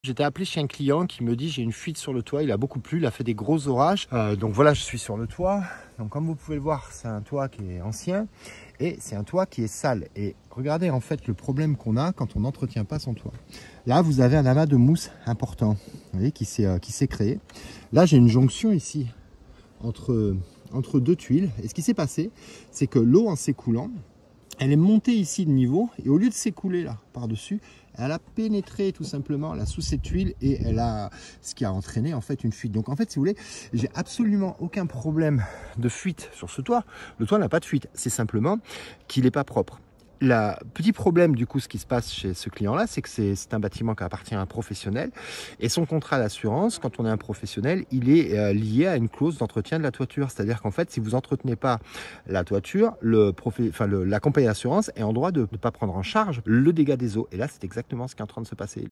J'étais appelé chez un client qui me dit j'ai une fuite sur le toit, il a beaucoup plu, il a fait des gros orages. Donc voilà, je suis sur le toit. Donc comme vous pouvez le voir, c'est un toit qui est ancien et c'est un toit qui est sale. Et regardez en fait le problème qu'on a quand on n'entretient pas son toit. Là, vous avez un amas de mousse important, vous voyez, qui s'est créé. Là, j'ai une jonction ici entre deux tuiles. Et ce qui s'est passé, c'est que l'eau en s'écoulant, elle est montée ici de niveau et au lieu de s'écouler là par-dessus, elle a pénétré tout simplement là sous cette tuile et ce qui a entraîné en fait une fuite. Donc en fait, si vous voulez, j'ai absolument aucun problème de fuite sur ce toit. Le toit n'a pas de fuite, c'est simplement qu'il n'est pas propre. Le petit problème du coup, ce qui se passe chez ce client-là, c'est que c'est un bâtiment qui appartient à un professionnel et son contrat d'assurance, quand on est un professionnel, il est lié à une clause d'entretien de la toiture. C'est-à-dire qu'en fait, si vous entretenez pas la toiture, la compagnie d'assurance est en droit de ne pas prendre en charge le dégât des eaux. Et là, c'est exactement ce qui est en train de se passer.